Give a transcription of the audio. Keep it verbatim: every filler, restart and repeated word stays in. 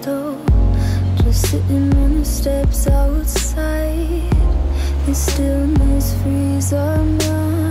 though, just sitting on the steps outside. The stillness frees our minds.